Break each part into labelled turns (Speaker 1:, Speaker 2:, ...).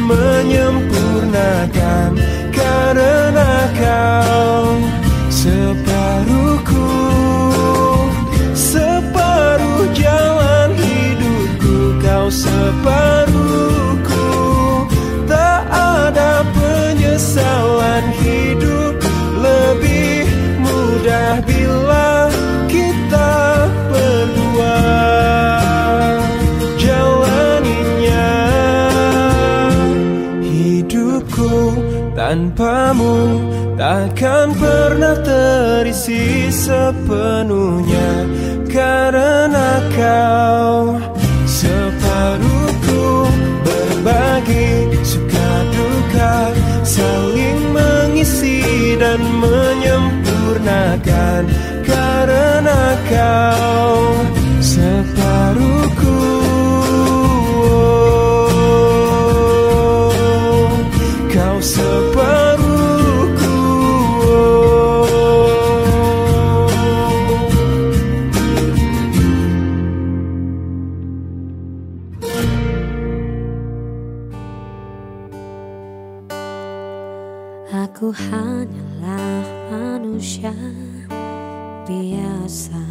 Speaker 1: menyempurnakan, karena kau separuhku, separuh jalan hidupku, kau separuhku. Tak ada penyesalan, hidup lebih mudah bila kita berdua jalaninya. Hidupku tanpamu takkan pernah terisi sepenuhnya, karena kau separuhku. Berbagi suka duka, saling mengisi dan menyempurnakan, karena kau separuhku. Kau separuhku.
Speaker 2: Aku hanyalah manusia biasa,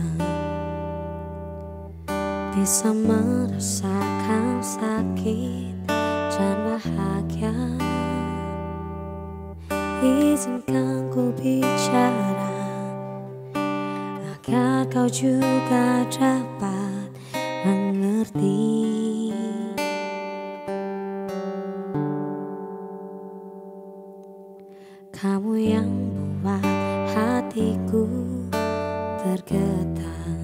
Speaker 2: bisa merasakan sakit dan bahagia. Izinkan ku bicara agar kau juga dapat mengerti. Kamu yang buat hatiku tergetar,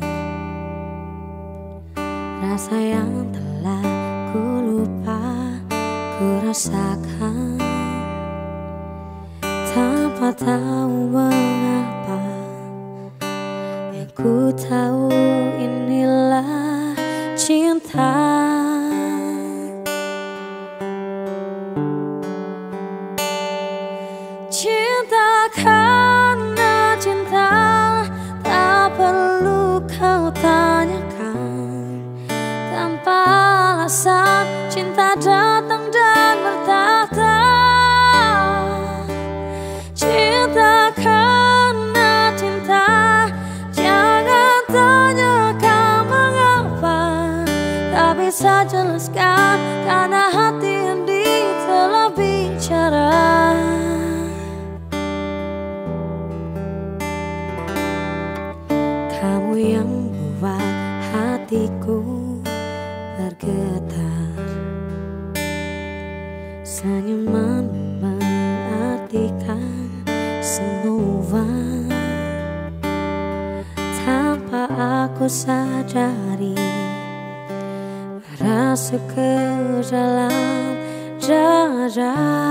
Speaker 2: rasa yang telah ku lupa ku rasakan, tanpa tahu mengapa. Yang ku tahu inilah cinta. Cinta karena cinta, tak perlu kau tanyakan. Tanpa alasan cinta datang dan bertahta. Cinta karena cinta, jangan tanyakan mengapa. Tak bisa jelaskan karena hati ini telah bicara. Kamu yang buat hatiku bergetar, senyuman mengartikan semua. Tanpa aku sadari, merasuk ke dalam dada.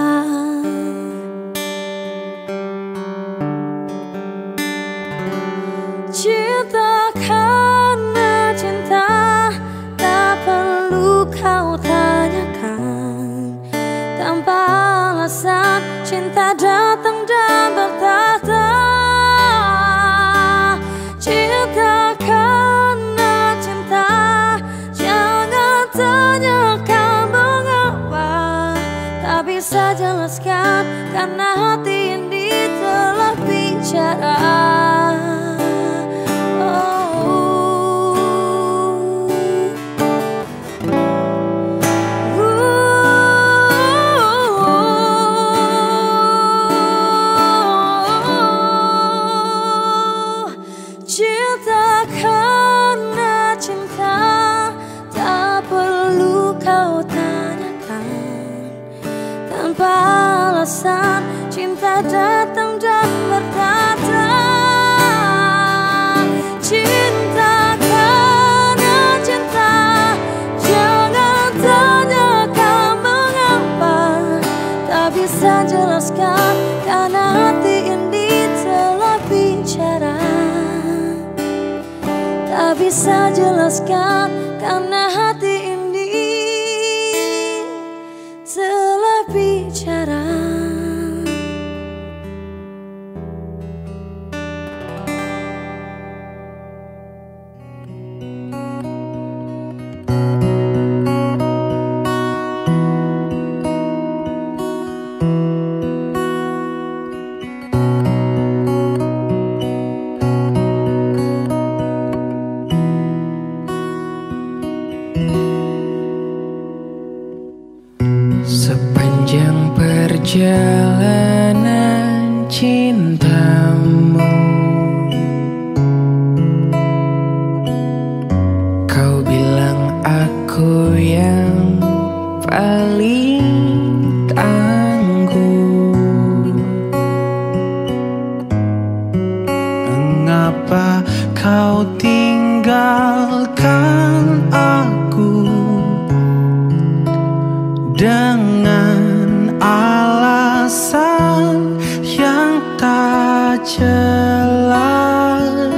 Speaker 2: Cinta karena cinta, tak perlu kau tanyakan. Tanpa alasan cinta datang dan bertahta. Cinta karena cinta, jangan tanyakan mengapa. Tak bisa jelaskan karena hati ini telah bicara. Cinta karena cinta, tak perlu kau tanyakan. Tanpa alasan cinta datang dan bertahta. Cinta karena cinta, jangan tanyakan mengapa. Tak bisa jelaskan karena hati ini telah bicara. Tak bisa jelaskan karena hati ini telah bicara.
Speaker 1: perjalanan cintamu. Kau bilang aku yang paling tangguh. Mengapa kau tinggalkan aku dengan alasan yang tak jelas?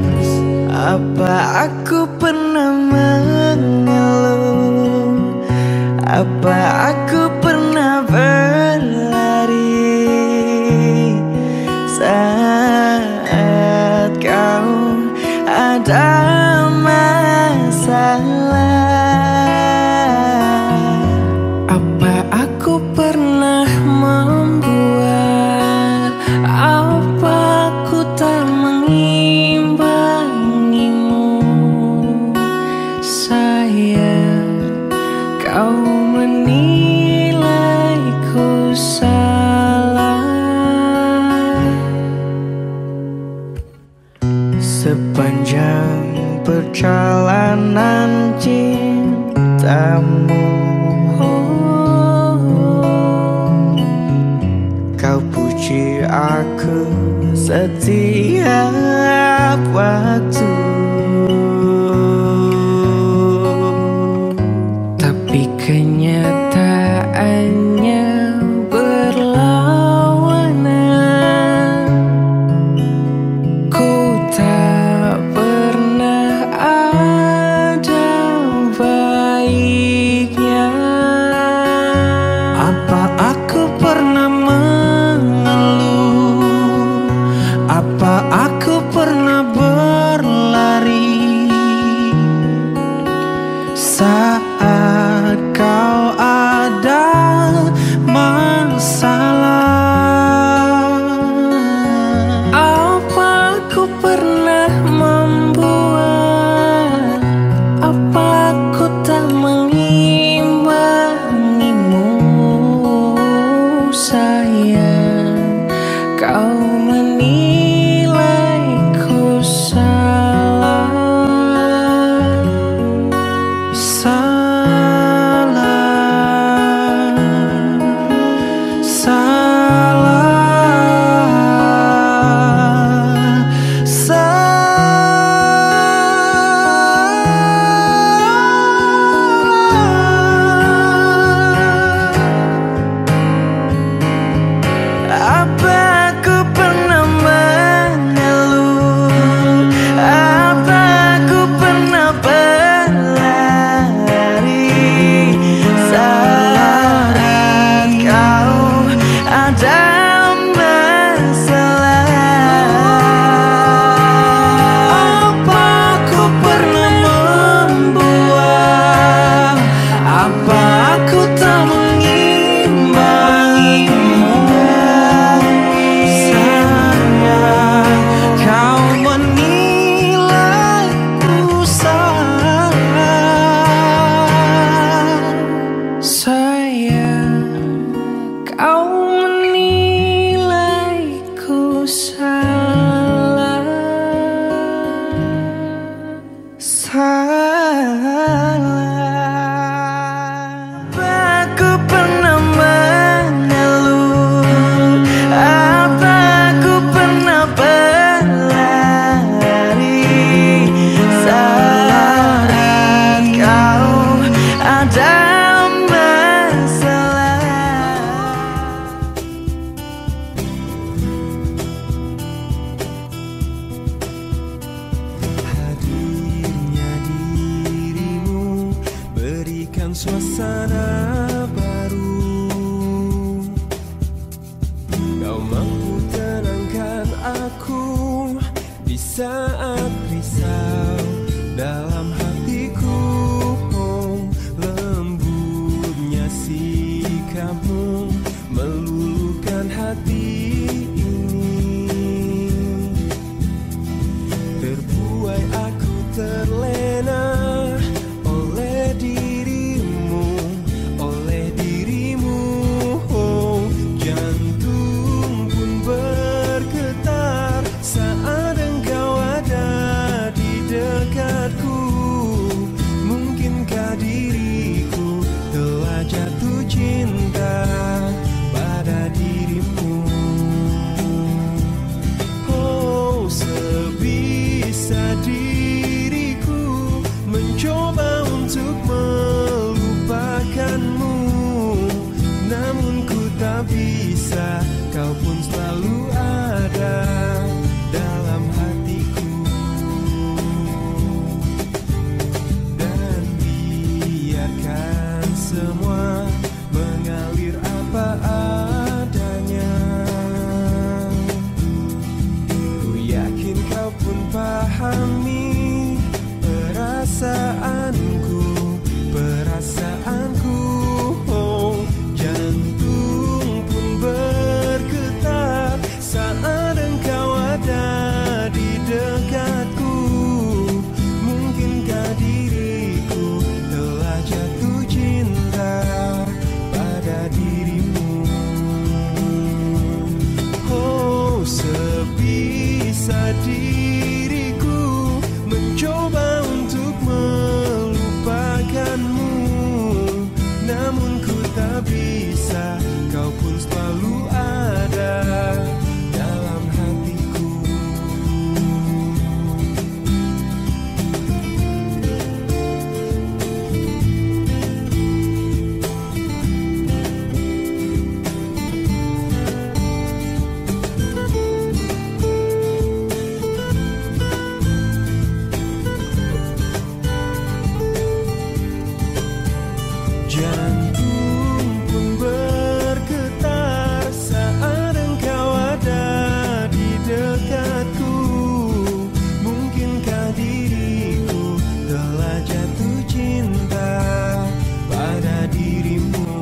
Speaker 1: Apa aku pernah mengeluh? Apa aku pernah berlari saat kau ada masalah? Apa aku pernah membuat? Apa aku tak mengimbangimu? Sayang, kau menilaiku salah. Sepanjang perjalanan cintamu, kau puji aku setiap waktu. Tapi kenyataannya berlawanan. Ku tak pernah ada baiknya. Apa aku pernah mengeluh? Apa aku pernah berlari saat kau ada masalah? Apa aku pernah membuat? Apa aku tak mengimbangimu? Sayang, kau menilaiku salah. Salah, salah, Apa aku pernah mengeluh? Apa aku pernah berlari saat kau ada masalah? Apa aku pernah membuat? Apa aku tak mengimbangimu? Sayang, kau menilaiku salah. Sayang, kau menilaiku salah. Salah. Apa aku pernah mengeluh? Apa aku pernah berlari saat kau ada masalah? Hadirnya dirimu berikan suasana baru. Kau mampu tenangkan aku di saat risau dalam hatiku. Lembutnya sikapmu meluluhkan hati ini. Terbuai aku terlena oleh dirimu. Oh, ini perasaanku, oh, jantung pun bergetar saat engkau ada di dekatku. Mungkinkah diriku telah jatuh cinta pada dirimu? Oh, sebisa diriku mencoba untuk melupakanmu, namun ku tak bisa, kau pun selalu ada dalam hatiku. Jantung pun bergetar saat engkau ada di dekatku. Mungkinkah diriku telah jatuh cinta pada dirimu?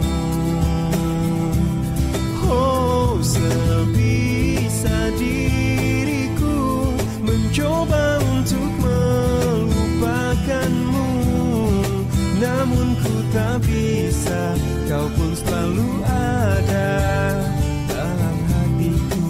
Speaker 1: Oh, sebisa diriku mencoba untuk melupakanmu, namun ku tak bisa, kau pun selalu ada dalam hatiku.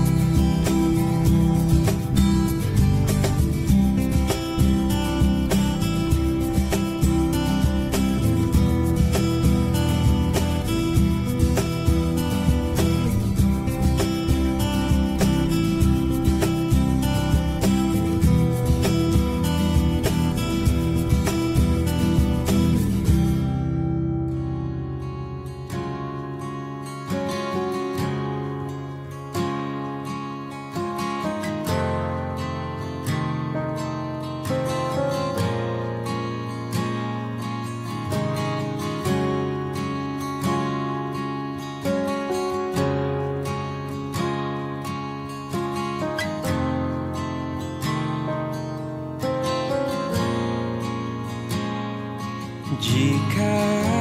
Speaker 1: Jika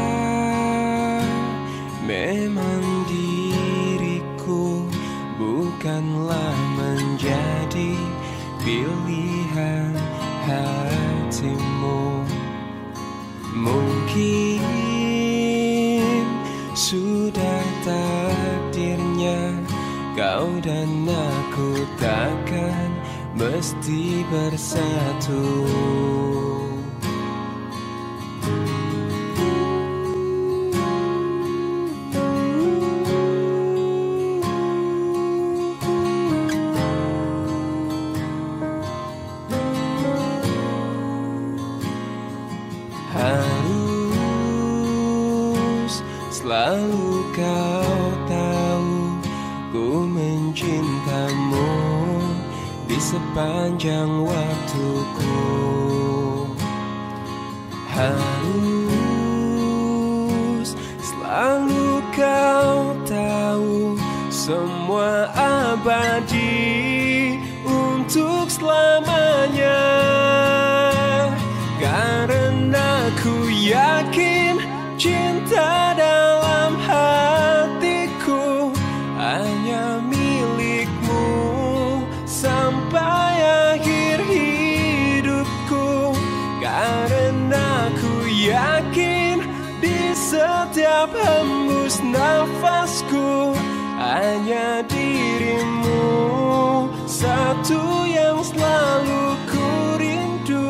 Speaker 1: memang diriku bukanlah menjadi pilihan hatimu, mungkin sudah takdirnya kau dan aku takkan mesti bersatu. Harus selalu kau tahu, ku mencintamu di sepanjang waktuku. Harus selalu kau tahu, semua abadi untuk selamanya. Karena ku yakin cinta dalam hatiku hanya milikmu sampai akhir hidupku. Karena ku yakin di setiap hembus nafasku hanya dirimu satu yang selalu ku rindu.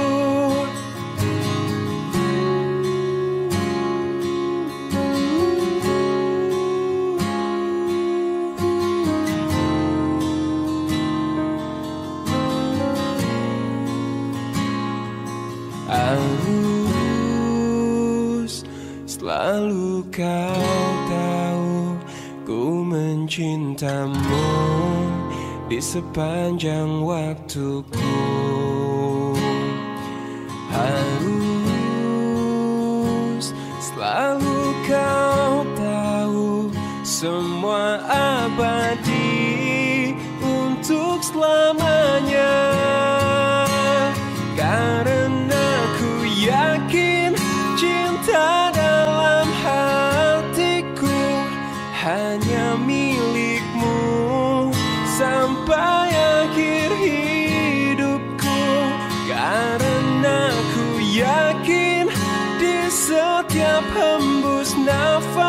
Speaker 1: Harus selalu kau tahu, ku mencintamu di sepanjang waktuku. Harus selalu kau tahu, semua abadi untuk selamanya.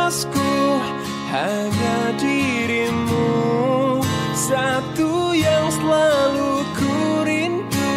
Speaker 1: bebasku, hanya dirimu, satu yang selalu ku rindu.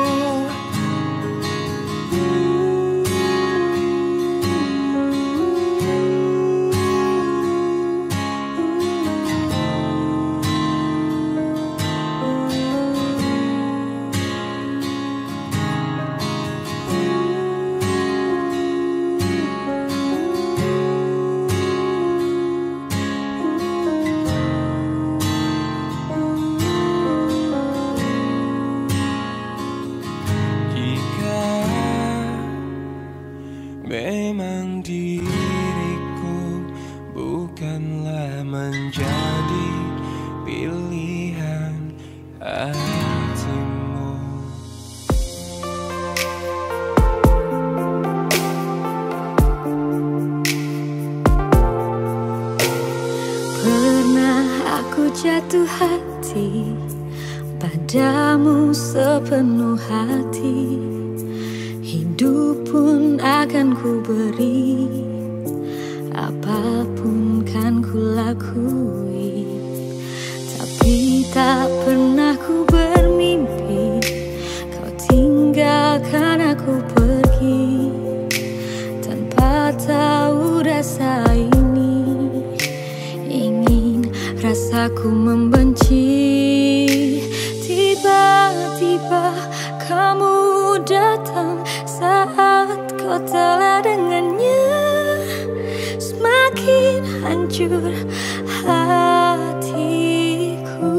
Speaker 1: Memang diriku bukanlah menjadi pilihan hatimu.
Speaker 2: Pernah aku jatuh hati padamu sepenuh hati. Hidup pun akan ku beri, apapun kan ku lakui. Tapi tak pernah ku bermimpi kau tinggalkan aku pergi, tanpa tahu rasa ini. Ingin rasaku membenci. Tiba-tiba kamu datang saat kau telah dengannya. Semakin hancur hatiku.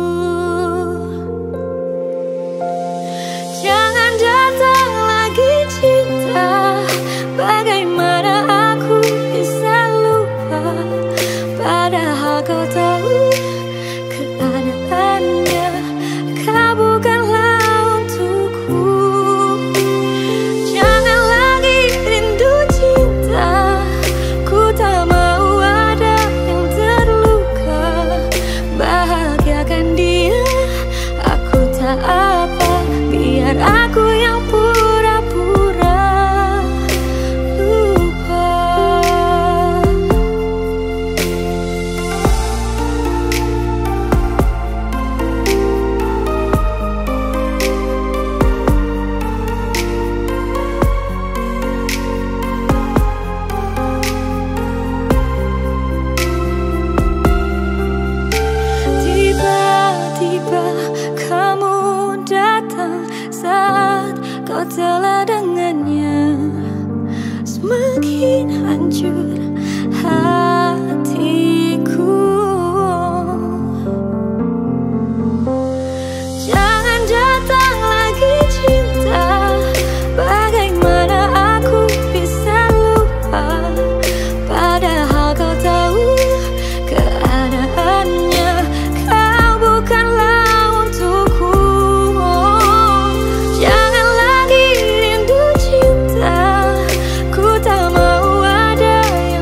Speaker 2: Jangan datang lagi cinta, bagaimana aku bisa lupa, padahal kau tahu keadaannya. Kau bukanlah untukku. Jangan lagi rindu cinta, ku tak mau ada yang terluka. Bahagiakan dia, aku tak apa, biar aku yang pura-pura lupa. Tiba-tiba kamu datang saat kau telah dengannya. Semakin hancur hatiku. Jangan datang lagi cinta, bagaimana aku bisa lupa, padahal kau tahu keadaannya. Kau bukanlah untukku. Jangan lagi rindu cinta, ku tak mau ada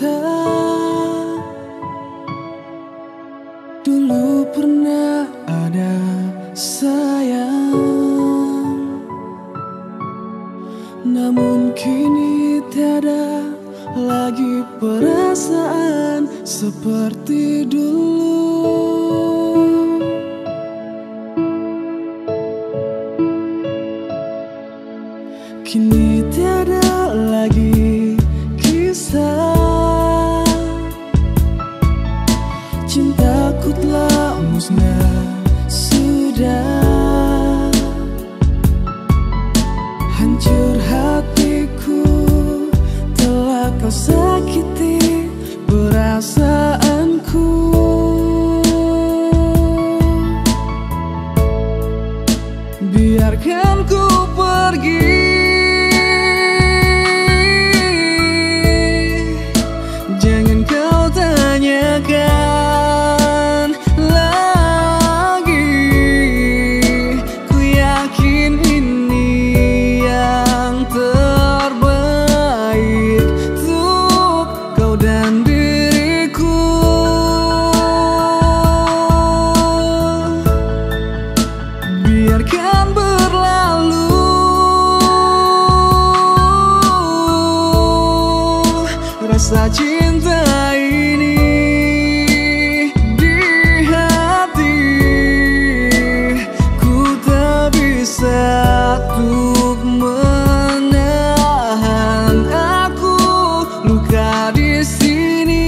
Speaker 1: kita dulu pernah ada sayang, namun kini tiada lagi perasaan seperti dulu. Kini tiada lagi kisah, cintaku telah musnah sudah. Hancur hatiku telah kau sakiti perasaanku. Biarkan ku pergi, jangan kau tanyakan lagi. Ku yakin ini yang terbaik untuk kau dan diriku. Biarkan berlalu rasa cinta ini di hati. Ku tak bisa untuk menahan, aku luka di sini.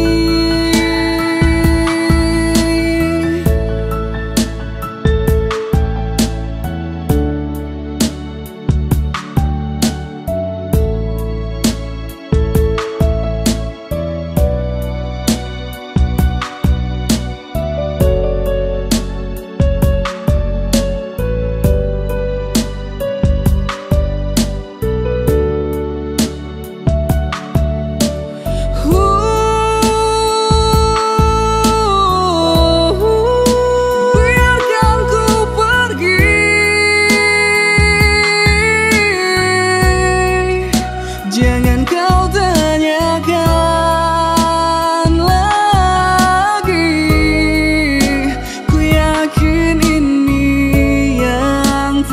Speaker 1: Jangan kau tanyakan lagi. Ku yakin ini yang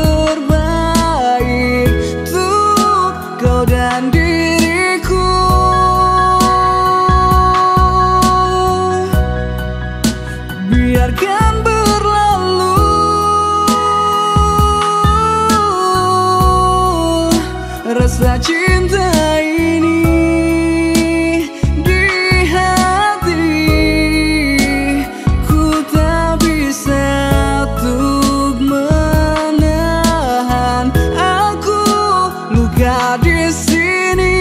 Speaker 1: terbaik untuk kau dan diriku. Biarkan berlalu rasa cinta ini di hati. Ku tak bisa untuk menahan, aku luka di sini.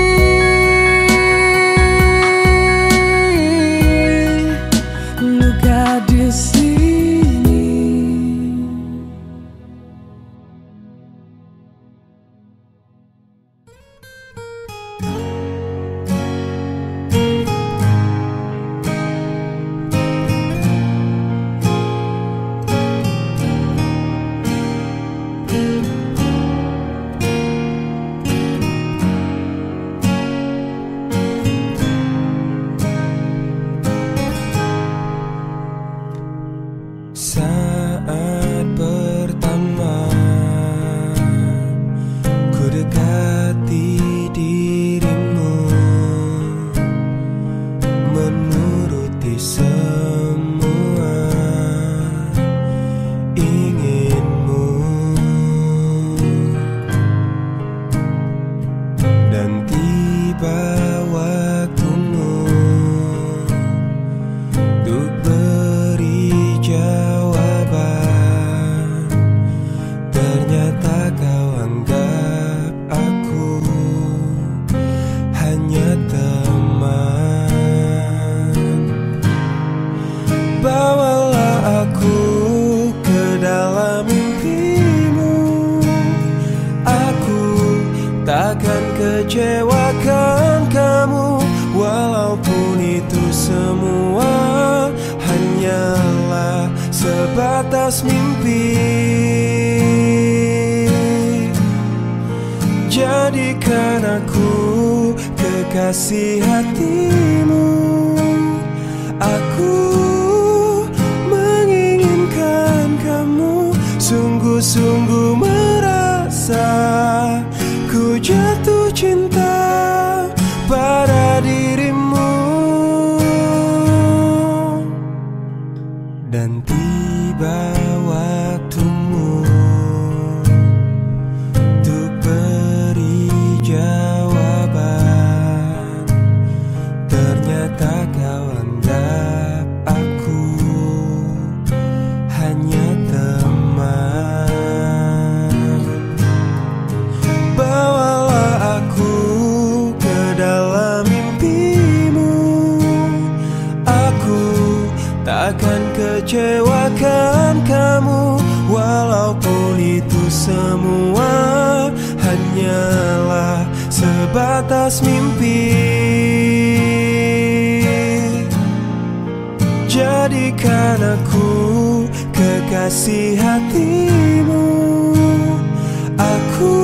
Speaker 1: Luka di sini. Saat pertama ku dekati dirimu, menuruti semua inginmu, dan tiba waktumu untuk beri jawaban. Ternyata kau anggap aku hanya teman. Bawalah aku ke dalam mimpimu, aku takkan kecewakan kamu. Walaupun itu semua hanyalah sebatas mimpi. Jadikan aku kekasih hatimu. Aku menginginkan kamu, sungguh-sungguh merasa ku jatuh cinta pada dirimu. Dan tiba waktumu untuk beri jawaban. Ternyata kau anggap aku hanya teman. Bawalah aku ke dalam mimpimu. Aku takkan kecewakan kamu, walaupun itu semua hanyalah sebatas mimpi. Jadikan aku kekasih hatimu. Aku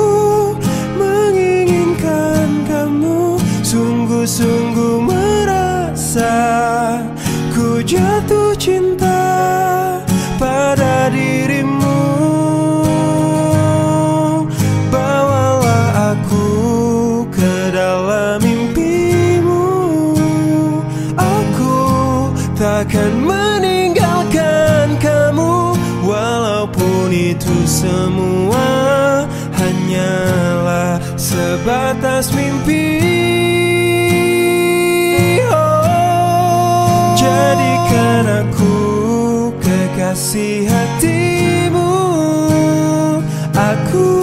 Speaker 1: menginginkan kamu, sungguh-sungguh merasa ku jatuh cinta pada dirimu. Bawalah aku ke dalam mimpimu. Aku takkan meninggalkan kamu, walaupun itu semua hanyalah sebatas mimpi. Jadikan aku kekasih hatimu. Aku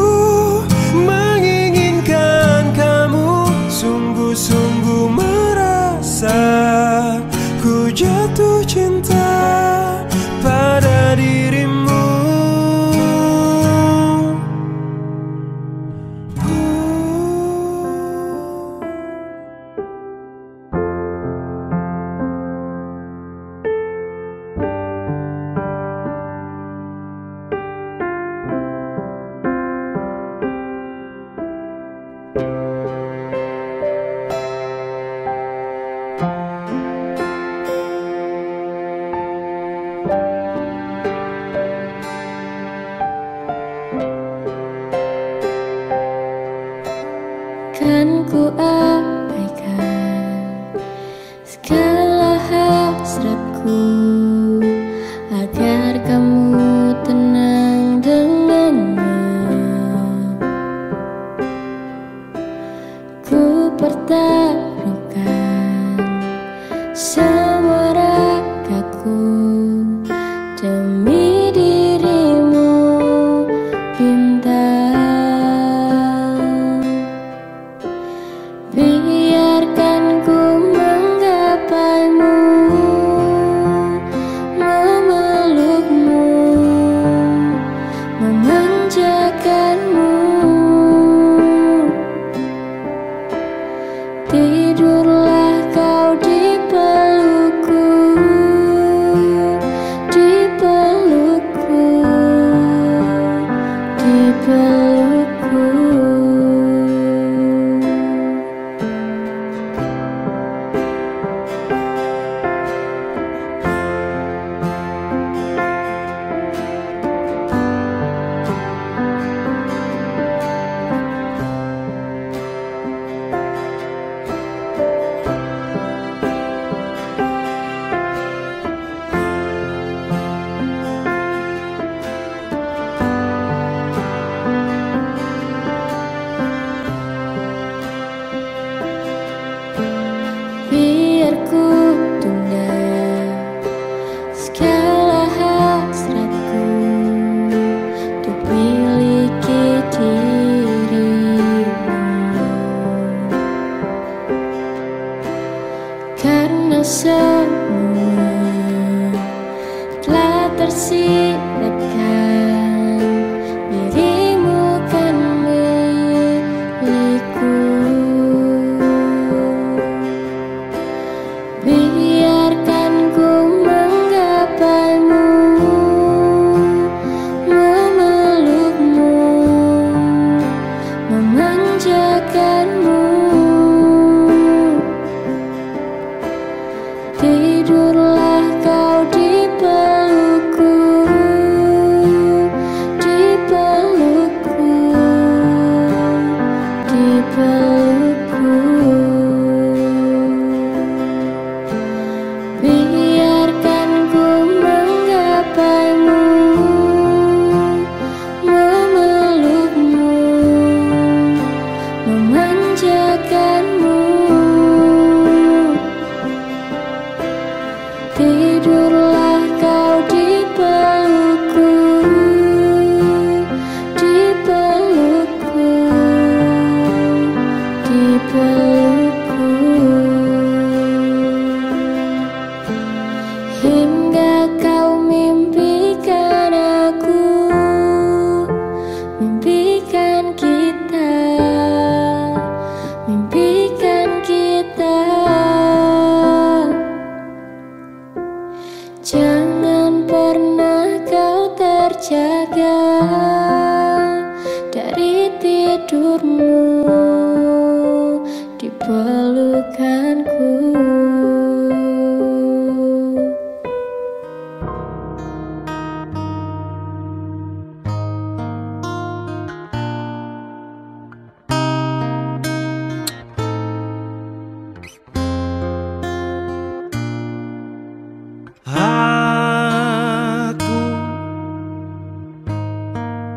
Speaker 1: menginginkan kamu, sungguh-sungguh merasa ku jatuh cinta pada dirimu.
Speaker 2: Kan ku abaikan segala hasratku agar kamu tenang dengannya. Ku pertaruhkan semua ragaku demi dirimu, bintang. Biarkan ku menggapaimu, memelukmu, memanjakanmu. Tidurlah kau di pelukku, di pelukku, di pelukku.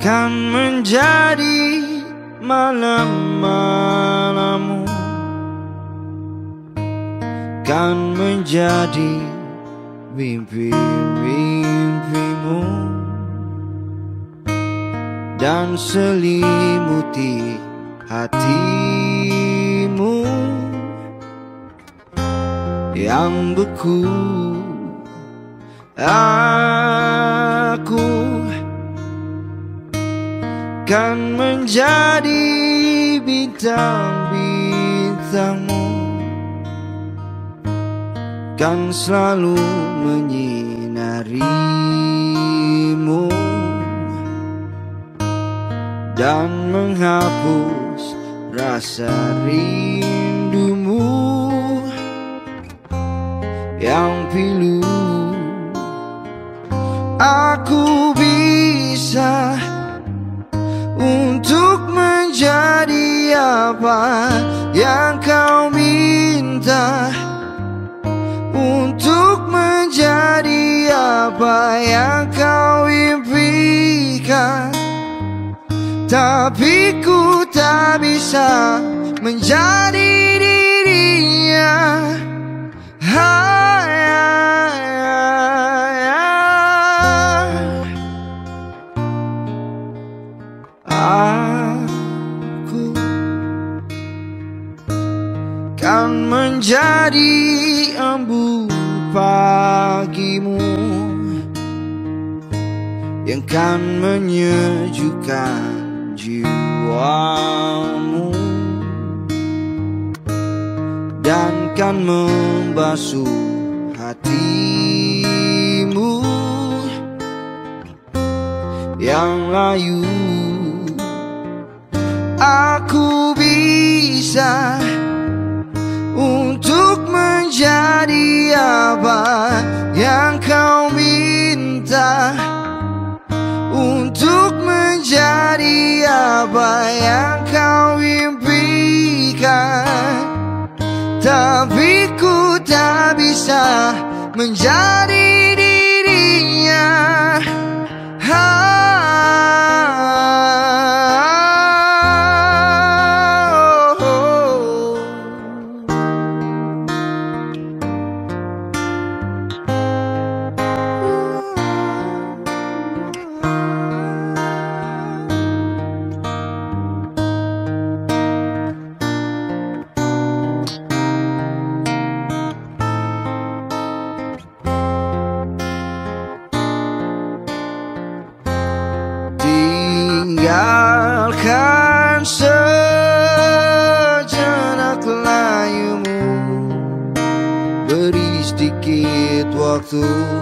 Speaker 3: kan menjadi malam-malammu, kan menjadi mimpi-mimpimu, dan selimuti hatimu yang beku. Aku kan menjadi bintang-bintangmu, kan selalu menyinarimu dan menghapus rasa rindumu yang pilu. Aku bisa untuk menjadi apa yang kau minta, untuk menjadi apa yang kau impikan. Tapi ku tak bisa menjadi dirinya. Aku kan menjadi embun pagimu yang kan menyejukkan jiwamu dan kan membasuh hatimu yang layu. Aku bisa untuk menjadi apa yang kau minta, untuk menjadi apa yang kau impikan. Tapi ku tak bisa menjadi dirinya. Tinggalkan sejenak layumu, beri sedikit waktu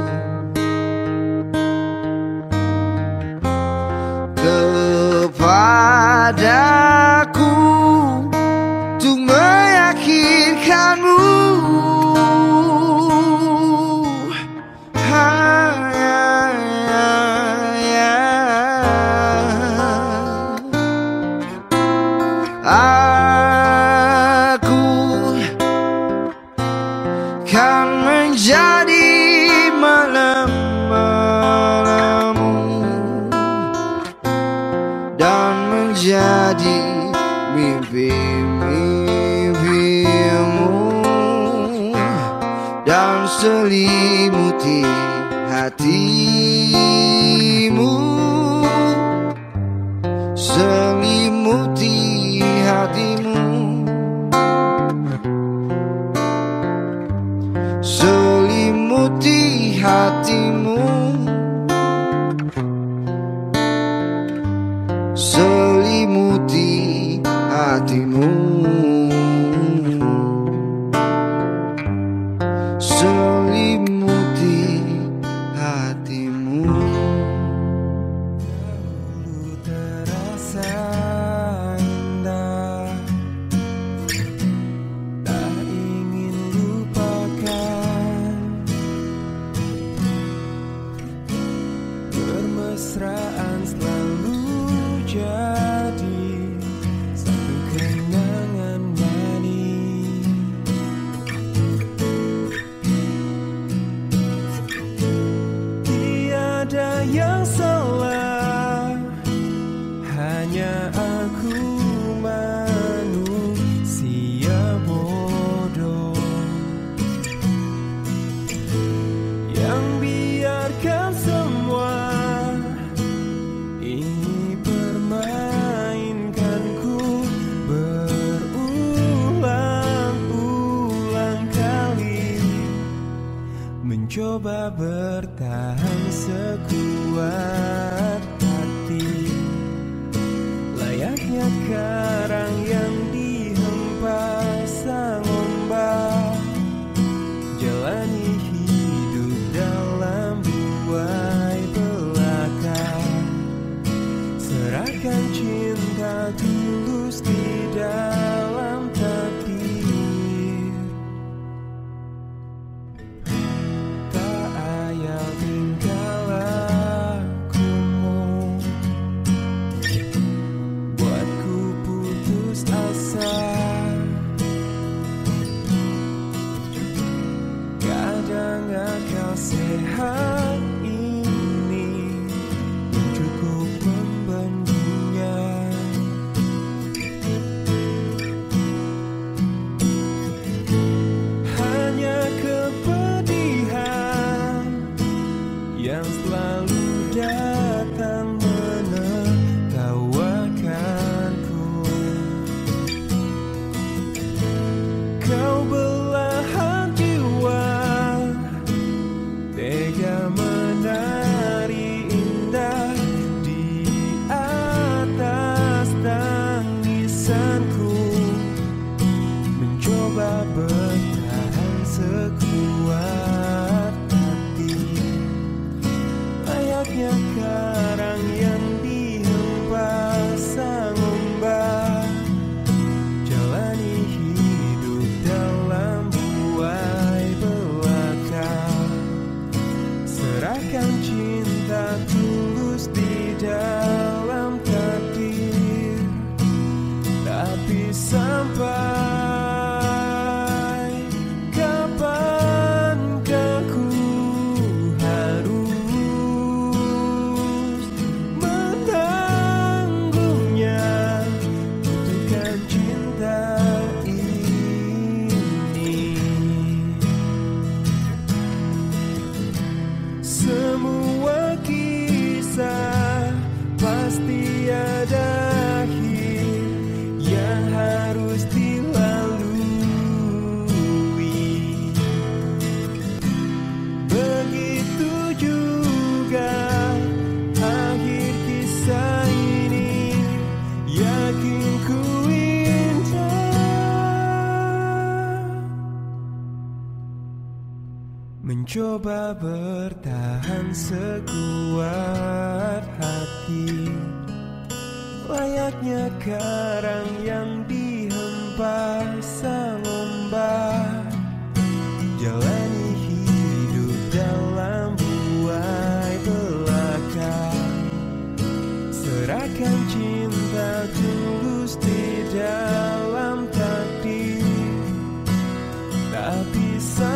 Speaker 3: kepadaku untuk meyakinkanmu. Aku kan menjadi malam-malammu dan menjadi mimpi-mimpimu dan selimuti hatimu, selimuti hatimu, selimuti hatimu, selimuti hatimu, selimuti hatimu.
Speaker 1: Dahulu terasa indah, tak ingin lupakan. Bermesraan selalu jadi satu kenangan manis. Tiada yang salah hanya aku manusia bodoh yang biarkan semua ini permainkanku berulang-ulang kali, mencoba bertahan sekuat hati, layaknya karang yang dihempas sang ombak, jalani hidup dalam buai belaka, serahkan cinta tulus di dalam takdir. Tak ayal tingkah lakumu buatku putus asa. Kadang akal sehat ini cukup membendungnya. Hanya kepedihan yang selalu datang menertawakanku. Kau belahan jiwa, tega menari indah di atas tangisanku, mencoba bertahan sekuat hati, layaknya karang yang dihempas sang ombak, jalani hidup dalam buai belaka, serahkan cinta tulus di dalam takdir. Tapi sampai kapankah ku harus menanggungnya, kutukan cinta ini. Semua kisah pasti ada akhir yang harus dilalui. Begitu juga akhir kisah ini, yakin ku indah, mencoba bertahan sekuat hati, layaknya karang yang dihempas sang ombak, jalani hidup dalam buai belaka, serahkan cinta tulus di dalam takdir. Tapi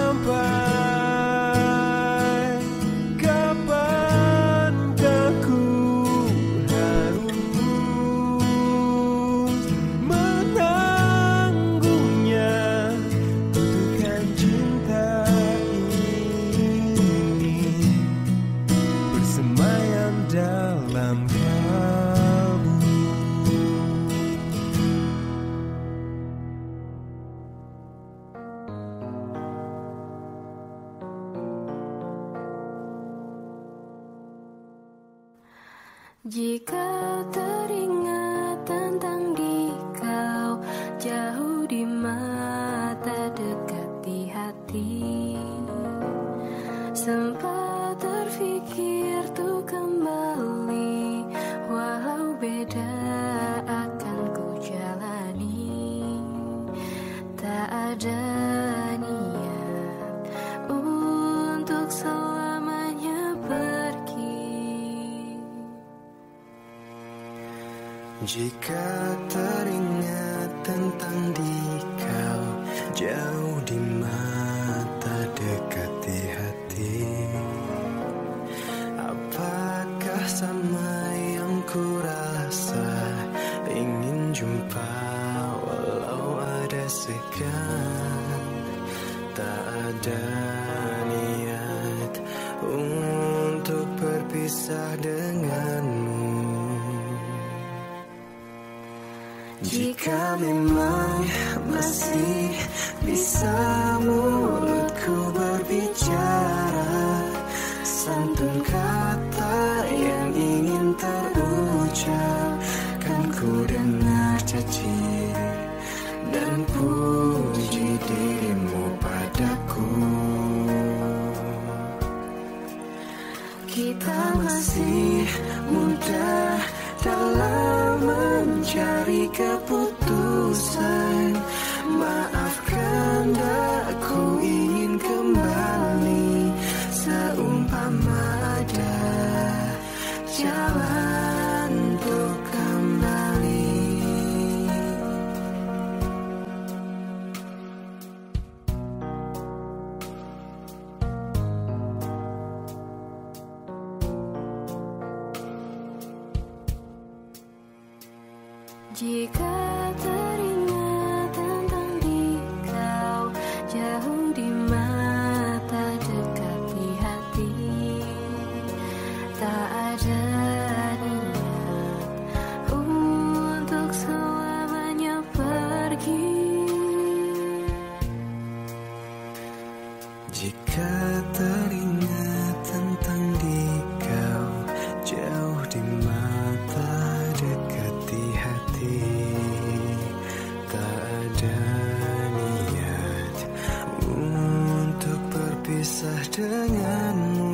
Speaker 1: sampai kapankah ku harus menanggungnya, kutukan cinta ini bersemayam dalam kalbu.
Speaker 2: Jika teringat tentang dikau, jauh di mata, dekat di hati, sempat terfikir tuh kembali, walau beda akan ku jalani. Tak ada niat untuk selamanya pergi.
Speaker 1: Jika teringat tentang dikau, jauh di mata, dekat di hati, apakah sama yang ku rasa maafkan, tak ada niat untuk berpisah denganmu. Jika memang masih bisa mulutku berbicara, santun kata yang ingin terucap, kan ku dengar caci dan puji dirimu padaku. Kita masih muda dalam mencari keputusan. Maafkan, aku ingin kembali seumpama ada jalan untuk kembali.
Speaker 2: Jika teringat tentang dikau, jauh di mata, dekat di hati, tak ada niat untuk selamanya pergi.
Speaker 1: Jika teringat tentang dikau, jauh di mata, dekat di hati, tak ada niat untuk berpisah denganmu.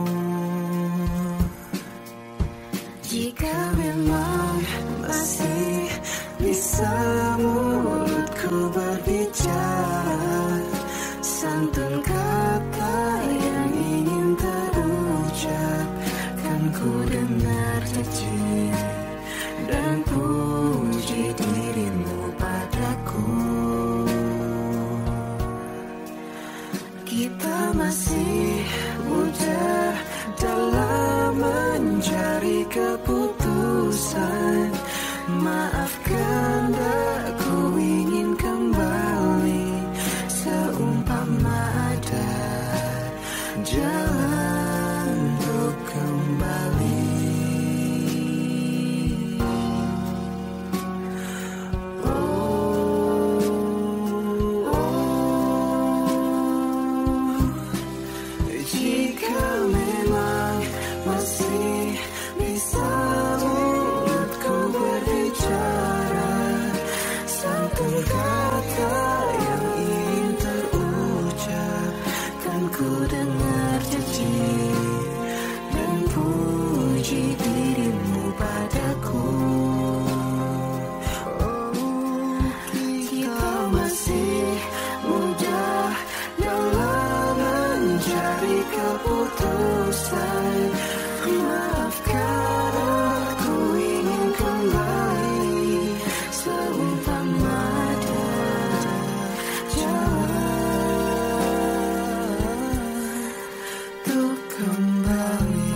Speaker 1: Jika memang masih bisa mulutku berbicara, santun kata yang ingin terucap, kan ku dengar caci dan puji dirimu padaku. Kita masih muda dalam mencari keputusan. Maafkan, aku ingin kembali seumpama ada jalan untuk kembali. Jika memang masih bisa mulutku berbicara, santun kata yang ingin terucap, kan ku dengar caci dan puji dirimu padaku. Kita masih muda dalam mencari keputusan. Maafkan, aku ingin kembali seumpama ada jalan untuk kembali.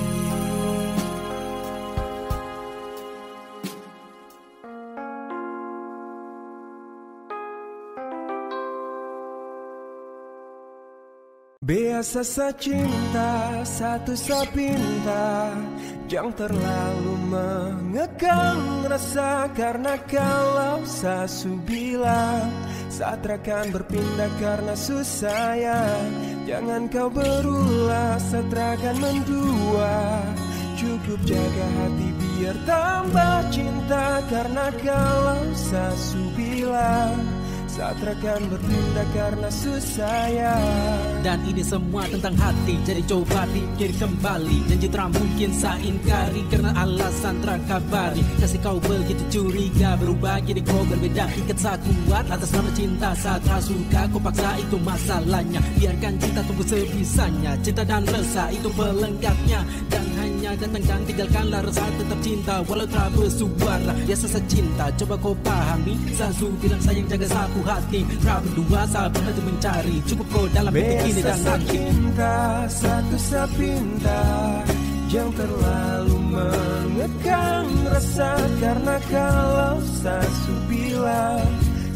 Speaker 1: Biasa sacinta satu sapinta, jangan terlalu mengekang rasa, karena kalau sasu bilang saat akan berpindah karena susah ya, jangan kau berulah saat akan mendua. Cukup jaga hati biar tambah cinta, karena kalau sasu bilang saat akan berpindah karena susah ya.
Speaker 4: Dan ini semua tentang hati, jadi coba pikir kembali. Janji tak mungkin saya ingkari, karena alasan terkabari. Kasih kau begitu curiga, berubah jadi kau berbeda. Ikat saya kuat atas nama cinta, saat suka kau paksa, itu masalahnya. Biarkan cinta tumbuh sebisanya, cinta dan rasa itu pelengkapnya. Dan hanya datangkan tinggalkanlah rasa tetap cinta, walau tak bersuara. Biasa saya cinta, coba kau pahami. Sasu bilang sayang jaga satu hati, tak berdua saya berhenti mencari. Cukup kau dalam hidup ini dan nanti.
Speaker 1: Cinta satu sapinta, jangan terlalu mengekang rasa, karena kalau sasu bilang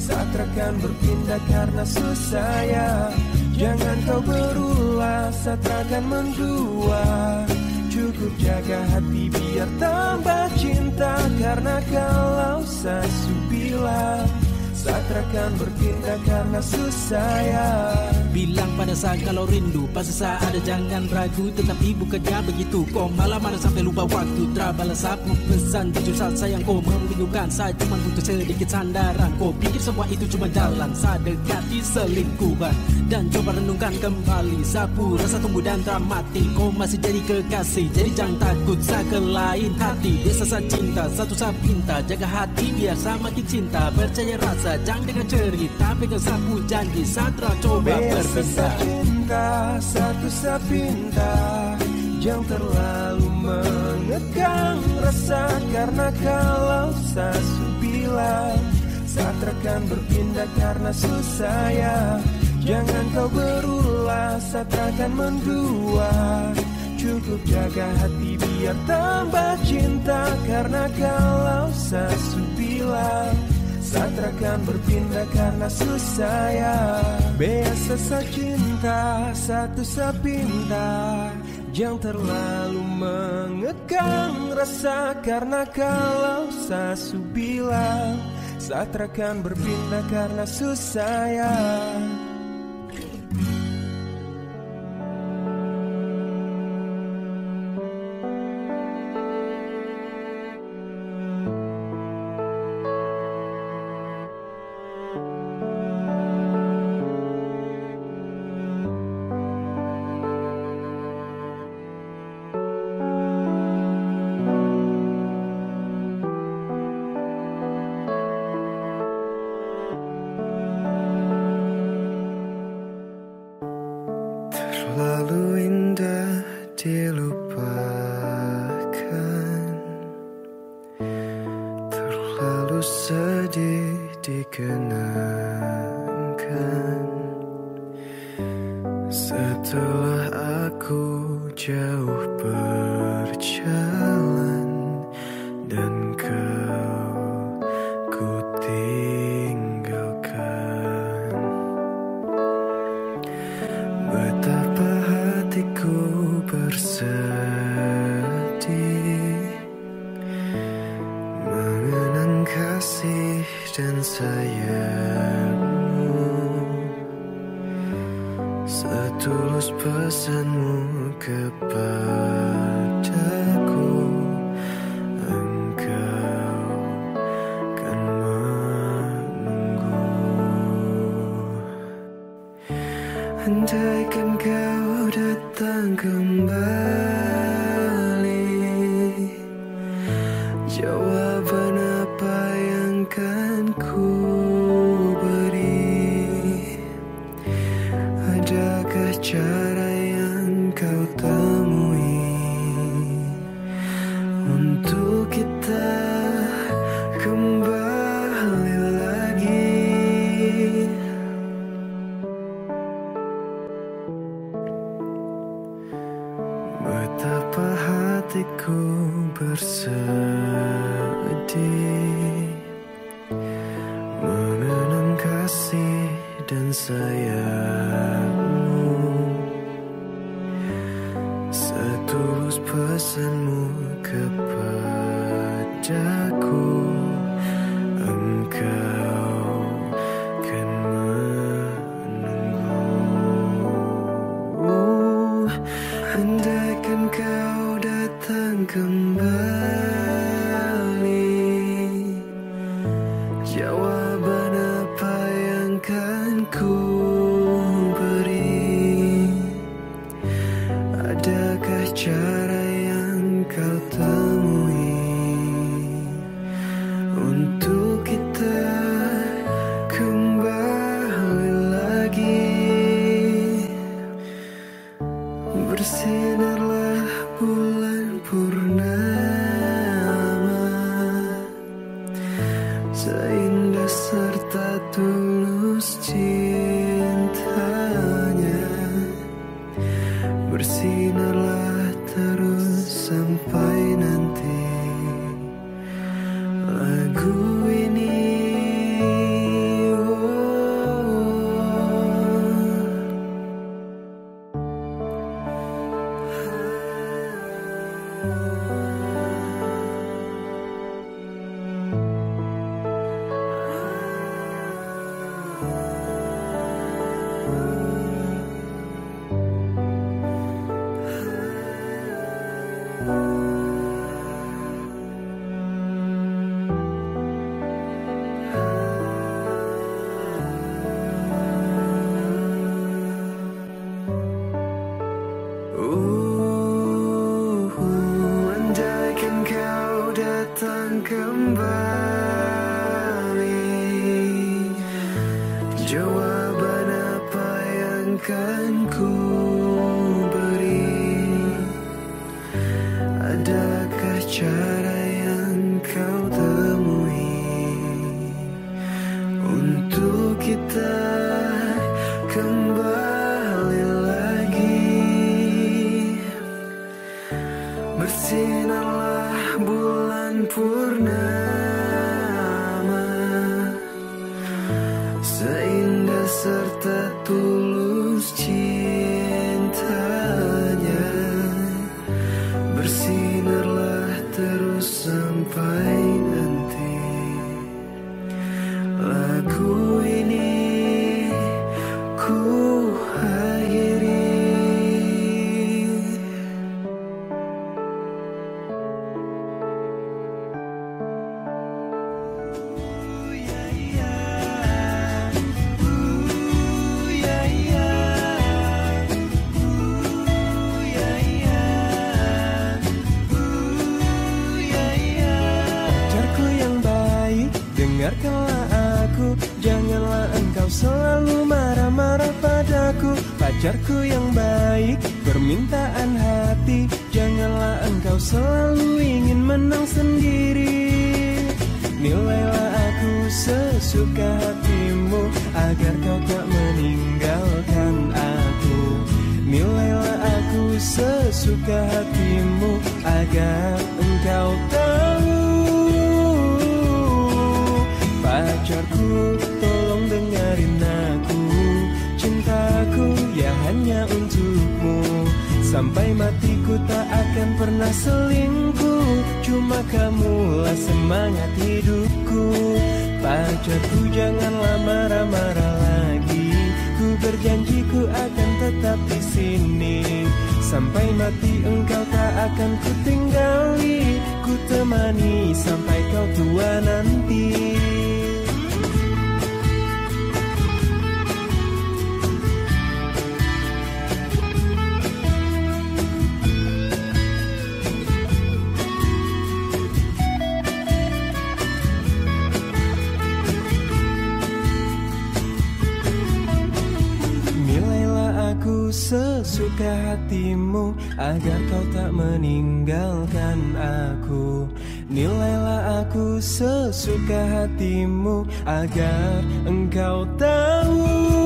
Speaker 1: saat rekan berpindah karena susah ya. Jangan kau berulah saat rekan mendua. Cukup jaga hati biar tambah cinta, karena kalau sasu bilang saat rekan berpindah karena susah ya.
Speaker 4: Bilang pada saya kalau rindu, pasti saya ada jangan ragu. Tetapi bukannya begitu, kau malah marah sampai lupa waktu. Terbalas aku pesan jujur saat sayang kau membingungkan. Saya cuma butuh sedikit sandaran. Kau pikir semua itu cuma jalan, saya dekati selingkuhan. Dan coba renungkan kembali, sapu rasa tumbuh dan dramatik. Kau masih jadi kekasih, jadi jangan takut saya ke lain hati. Biasa saya cinta, satu saya pinta. Jaga hati biar saya makin cinta. Percaya rasa, jangan dengar cerita. Pegang sapu janji, Satra coba
Speaker 1: berpindah. Cinta, satu saya pinta. Jangan terlalu mengekang rasa, karena kalau sasu bilang saat rekan berpindah karena susah ya. Jangan kau berulah saat rekan mendua. Cukup jaga hati biar tambah cinta, karena kalau sasu bilang saat rekan berpindah karena susah ya. Biasa saya cinta, satu saya pinta. Jangan terlalu mengekang rasa, karena kalau sasu bilang saat rekan berpindah karena susah ya. Terlalu indah dilupakan, terlalu sedih dikenangkan. Setelah aku jauh berjalan dan kau ku tinggalkan, betapa hatiku bersedih mengenang kasih dan sayangmu. Setulus pesanmu kepadaku, engkau kan menunggu. Andaikan kau datang kembali, jawaban apa yang kan ku beri? Adakah cara yang kau temui untuk kita kembali lagi? Betapa hatiku bersedih mengenang kasih dan sayangmu. Setulus pesanmu kepadaku, engkau kan menunggu. Andaikan kau datang kembali, jawaban apa yang kan ku beri? Adakah cara yang kau temui untuk kita kembali lagi? Bersinarlah bulan purnama, seindah serta tulus cintanya. Bersinarlah terus sampai nanti lagu ini kembali. Jawaban apa yang kan ku beri? Adakah cara yang kau temui untuk kita kembali lagi? Bersinarlah bulan purnama, seindah serta tulus cintanya. Bersinarlah terus sampai nanti. Lagu ini ku akhiri. Pacarku yang baik, dengarkanlah aku. Janganlah engkau selalu marah-marah padaku. Pacarku yang baik, permintaan hati. Janganlah engkau selalu ingin menang sendiri. Nilailah aku sesuka hatimu, agar kau tak meninggalkan aku. Nilailah aku sesuka hatimu, agar engkau tahu. Pacarku, tolong dengarin aku. Cintaku ya hanya untukmu. Sampai matiku tak akan pernah selingkuh. Cuma kamulah semangat hidupku. Pacarku, janganlah marah-marah lagi. Ku berjanji ku akan tetap di sini. Sampai mati engkau tak akan ku tinggali. Ku temani sampai kau tua nanti. Sesuka hatimu, agar kau tak meninggalkan aku. Nilailah aku sesuka hatimu, agar engkau tahu.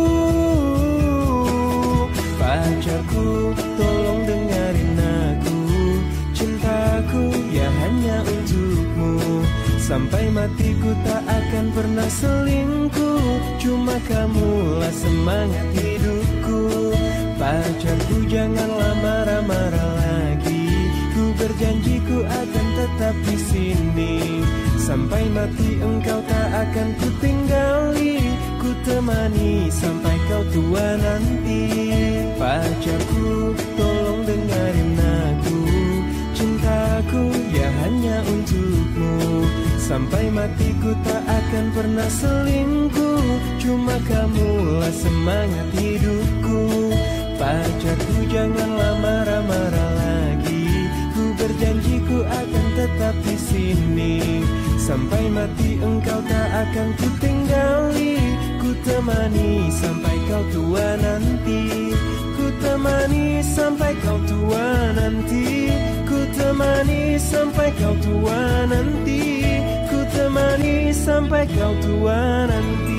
Speaker 1: Pacarku, tolong dengarin aku. Cintaku ya hanya untukmu. Sampai matiku tak akan pernah selingkuh. Cuma kamulah semangat hidupku. Pacarku, janganlah marah-marah lagi. Ku berjanji ku akan tetap di sini. Sampai mati engkau tak akan ku tinggali. Ku temani sampai kau tua nanti. Pacarku, tolong dengarin aku. Cintaku ya hanya untukmu. Sampai matiku tak akan pernah selingkuh. Cuma kamulah semangat hidupku. Pacarku, janganlah marah-marah lagi. Ku berjanji ku akan tetap di sini. Sampai mati engkau tak akan ku tinggali. Ku temani sampai kau tua nanti. Ku temani sampai kau tua nanti. Ku temani sampai kau tua nanti. Ku temani sampai kau tua nanti.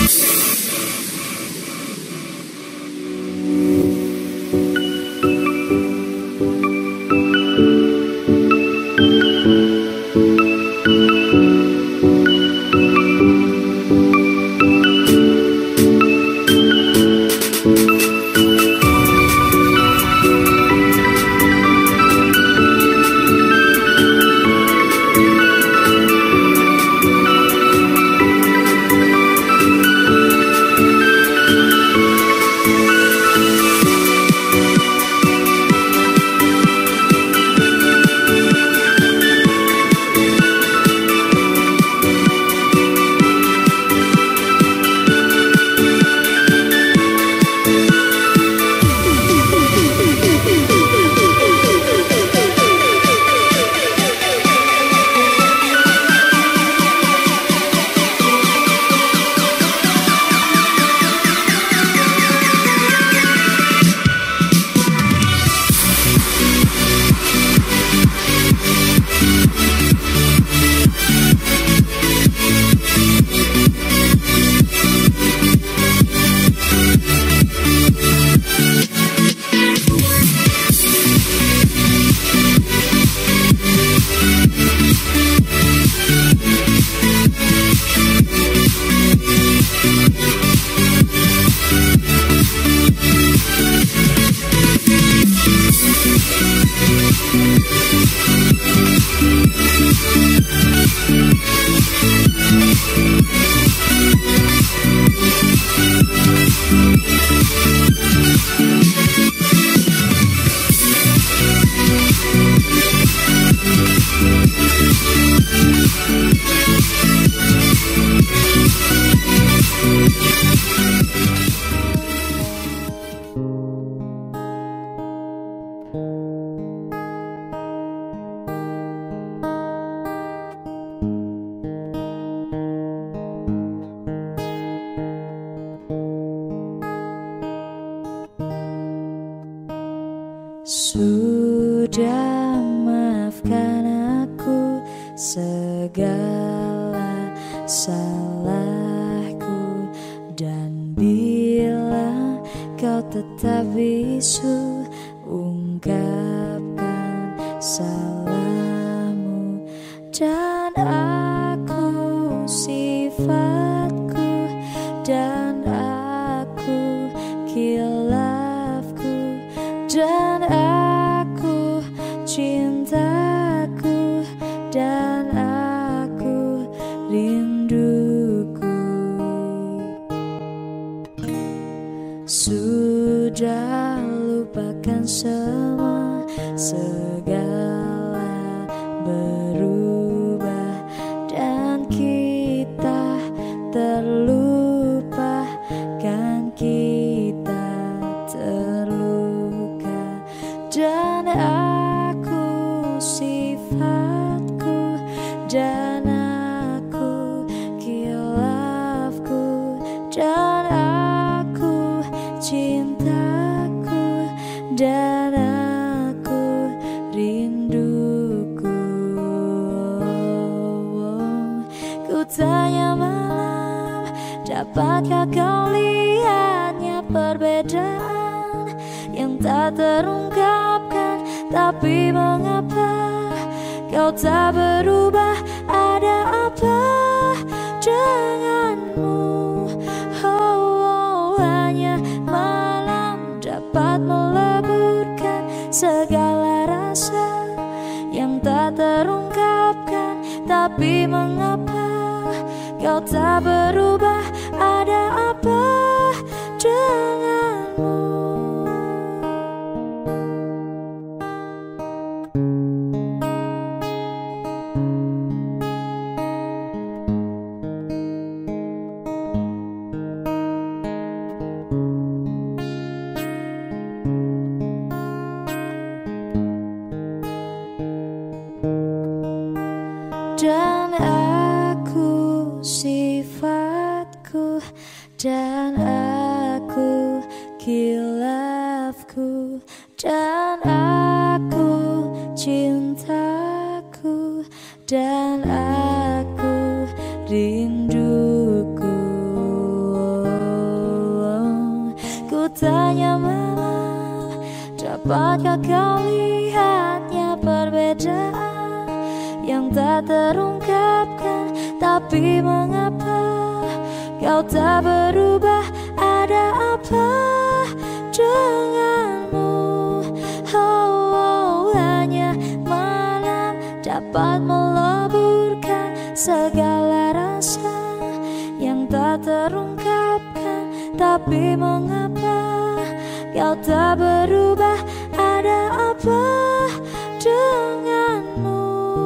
Speaker 2: Sudah maafkan aku segala salahku, dan bila kau tetap bisu ungkapkan salahmu, dan aku sifatku dan aku khilafku, dan aku cintaku dan aku rinduku. Sudah lupakan semua, segala berubah dan kita terlupa, kan kita terluka, dan aku sifatku dan aku khilafku, dan aku cintaku dan aku rinduku. Ku tanya malam, dapatkah kau lihatnya perbedaan yang tak terungkapkan? Tapi mengapa kau tak berubah? Ada apa denganmu? Hanya malam dapat meleburkan segala rasa yang tak terungkapkan. Tapi mengapa kau tak berubah? Ada apa denganmu? Dan aku sifatku dan aku khilafku, dan aku cintaku dan aku rinduku. Dapatkah kau lihatnya perbedaan yang tak terungkapkan? Tapi mengapa kau tak berubah? Ada apa denganmu? Hanya malam dapat meleburkan segala rasa yang tak terungkapkan. Tapi mengapa kau tak berubah? Ada apa denganmu?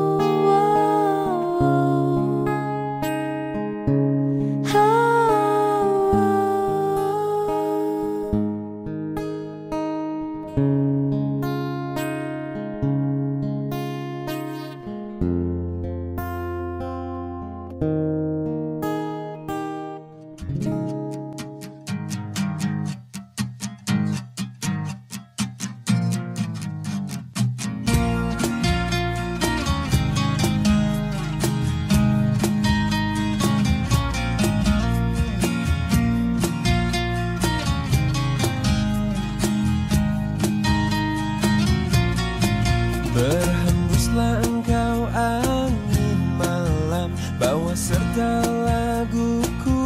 Speaker 1: Berhembuslah engkau angin malam, bawa serta laguku,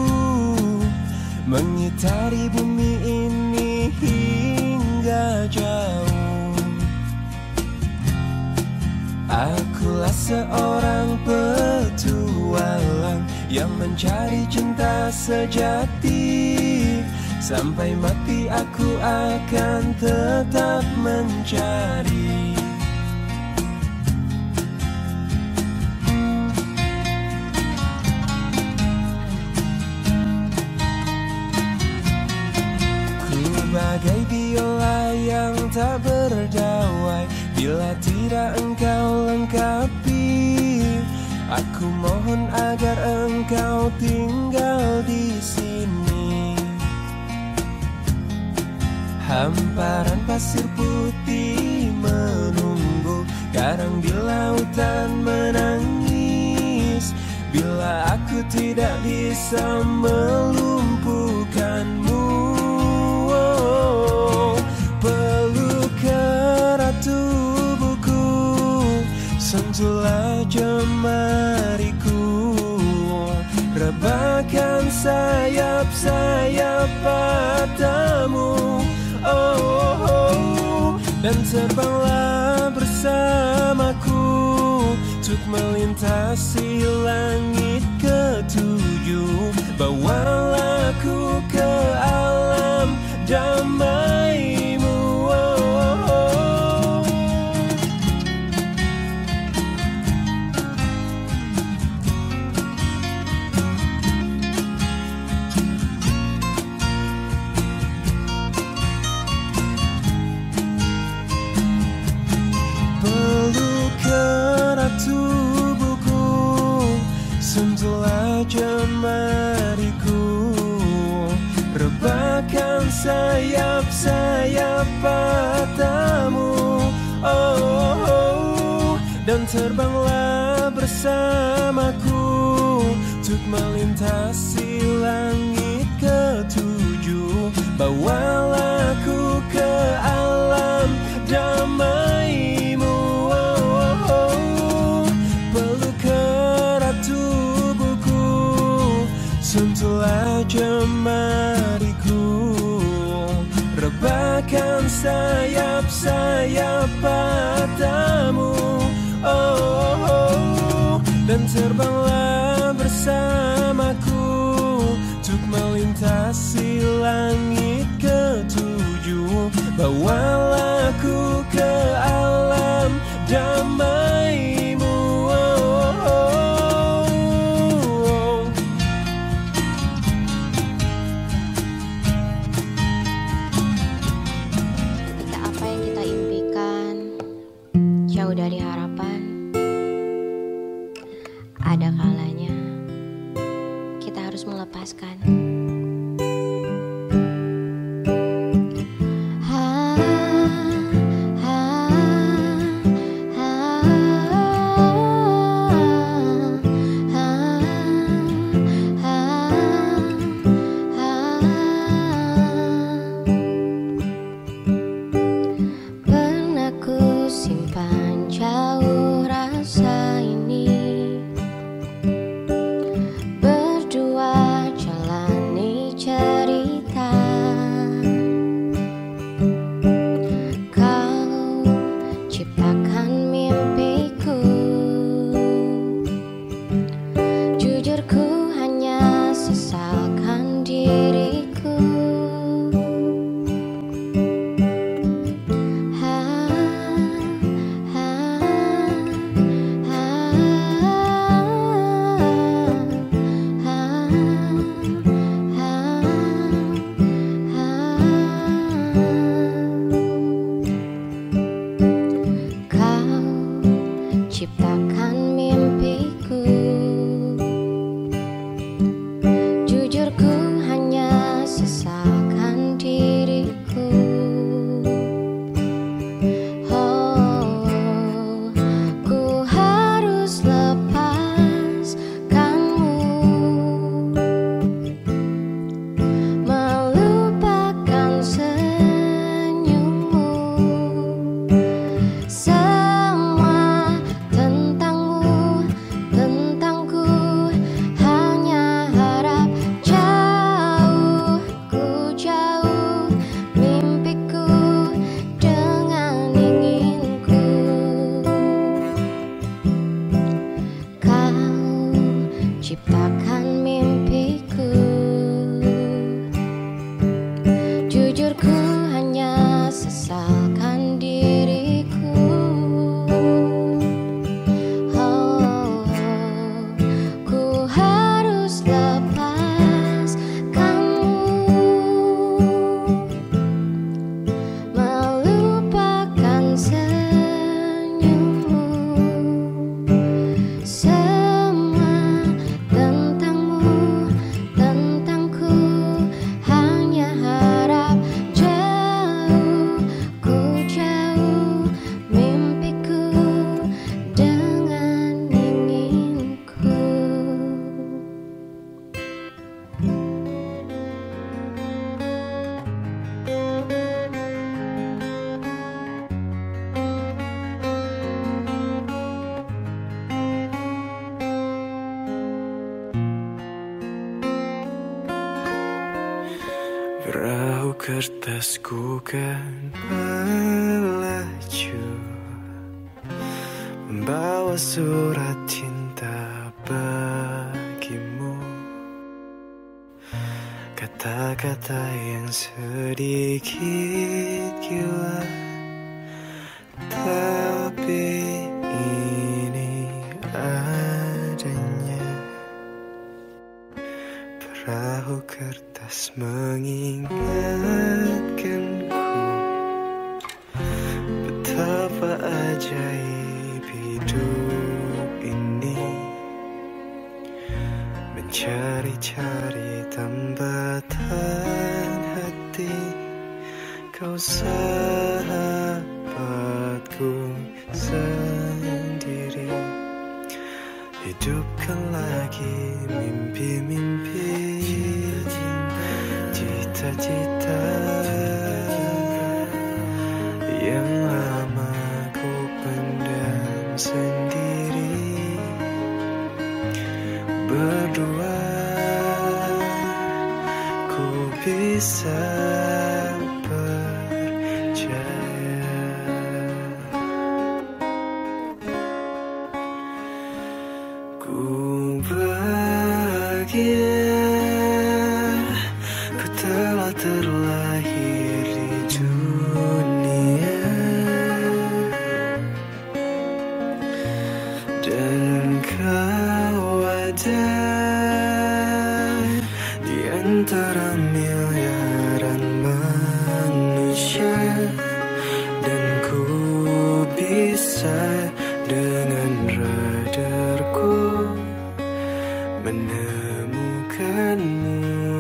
Speaker 1: mengitari bumi ini hingga jauh. Akulah seorang petualang yang mencari cinta sejati. Sampai mati aku akan tetap mencari. Bagai biola yang tak berdawai, bila tidak engkau lengkapi. Aku mohon agar engkau tinggal di sini. Hamparan pasir putih menunggu, karang di lautan menangis. Bila aku tidak bisa melumpuhkanmu, peluk erat tubuhku, sentuhlah jemariku, rebahkan sayap-sayap matamu, dan terbanglah bersamaku untuk melintasi langit ketujuh. Bawalah aku ke alam damaimu. Peluk erat tubuhku, sentuhlah jemariku, rebahkan sayap-sayap matamu, dan terbanglah bersamaku untuk melintasi langit ketujuh. Bawalah aku ke alam damaimu. Peluk erat tubuhku, sentuhlah jemariku, rebahkan sayap-sayap matamu, dan terbanglah bersamaku untuk melintasi langit ketujuh. Bawalah aku ke alam damaimu.
Speaker 5: Ketika apa yang kita impikan jauh dari harapan, ada kalanya kita harus melepaskan. Jujur ku hanya sesalkan diriku. Oh, ku harus lepaskanmu, melupakan senyummu. Semua tentangmu, tentangku, hanya harap jauh, ku jauh mimpiku dengan inginku. Kau ciptakan mimpiku. Jujur ku hanya sesalkan diriku. Oh, ku harus lepaskanmu, melupakan senyummu. Semua tentangmu, tentangku, hanya harap jauh, ku jauh mimpiku dengan inginku.
Speaker 1: Perahu kertasku kan melaju, membawa surat cinta bagimu. Kata-kata yang sedikit gila, tapi ini adanya. Perahu kertas mengingatkanku betapa ajaib hidup ini, mencari-cari tambatan hati. Kau sahabatku sendiri, hidupkan lagi mimpi-mimpi, cita-cita yang lama ku pendam sendiri. Berdua ku bisa percaya. Ku bahagia, ku telah terlahir di dunia, dan kau ada di antara miliaran manusia, dan ku bisa dengan radarku menemukanmu.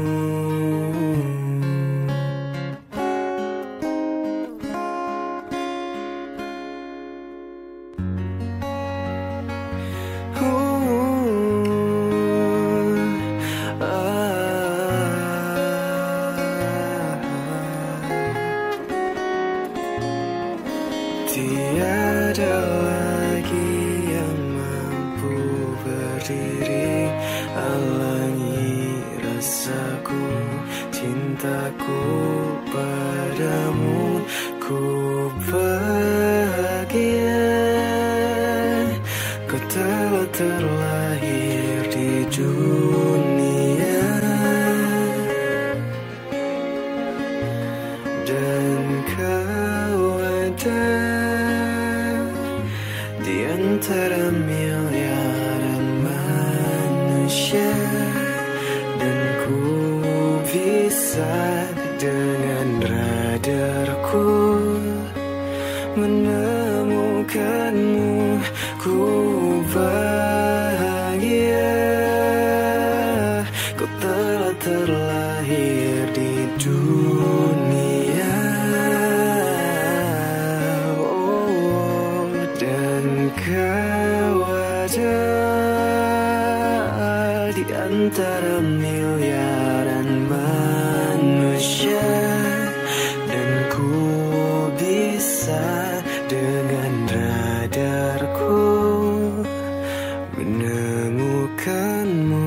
Speaker 1: Tiada lagi yang mampu berdiri halangi rasaku, cintaku padamu. Ku bahagia, kau telah terlahir di dunia, dan kau ada di antara miliaran manusia, dan ku bisa dengan radarku menemukanmu. Ku bahagia, kau telah terlahir di dunia, dan kau ada di antara miliaran manusia, dan ku bisa dengan radarku menemukanmu.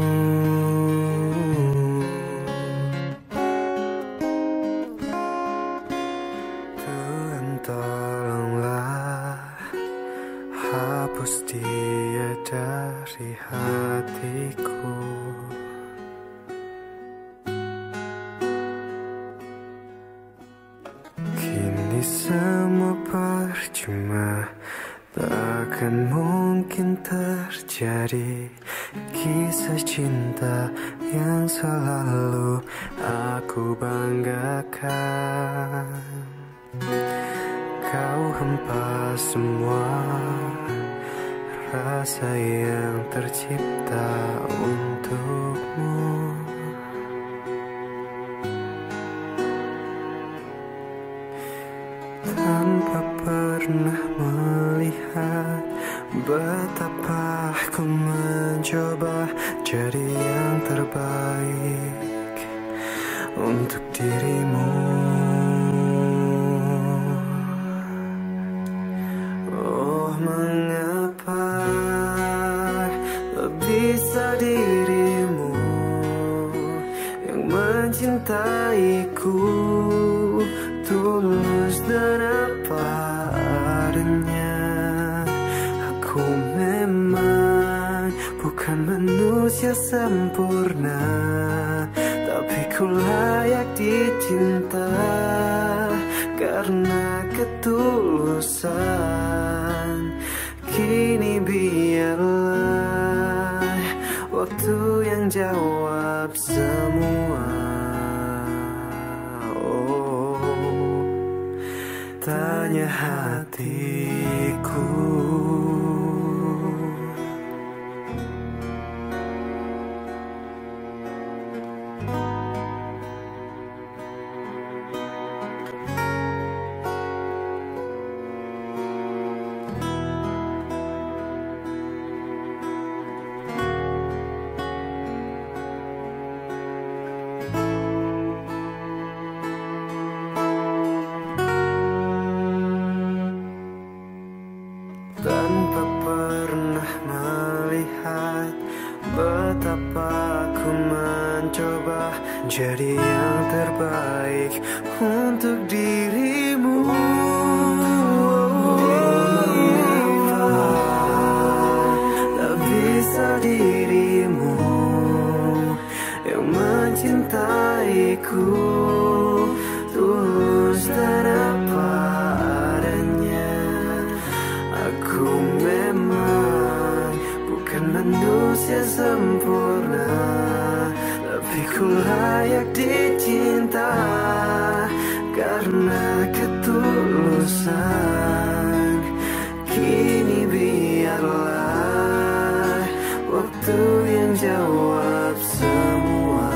Speaker 1: Tuhan tolonglah hapus dia dari hatiku. Kini semua percuma, takkan mungkin terjadi kisah cinta yang selalu aku banggakan. Kau hempas semua rasa yang tercipta untukmu. Tanpa pernah melihat betapa aku mencoba jadi yang terbaik untuk dirimu. Oh, mengapa tak bisa dirimu yang mencintaiku tulus dan apa adanya. Aku memang bukan manusia sempurna, tapi ku layak dicinta karena ketulusan. Kini biarlah waktu yang jawab semua. Tanya hatiku. Tanpa pernah melihat betapa aku mencoba jadi yang terbaik untuk dirimu. Tak bisa dirimu yang mencintaiku tulus dan apa adanya. Aku memang bukan manusia sempurna, tapi ku layak dicinta karena ketulusan. Kini biarlah waktu yang jawab semua.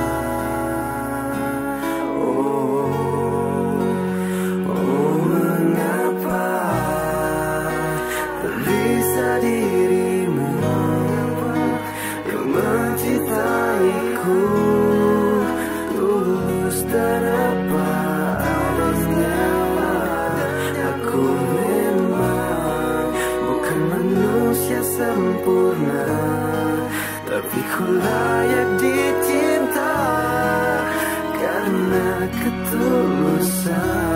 Speaker 1: Dirimu yang mencintaiku tulus dan apa adanya. Aku memang bukan manusia sempurna, tapi ku layak dicinta karena ketulusan.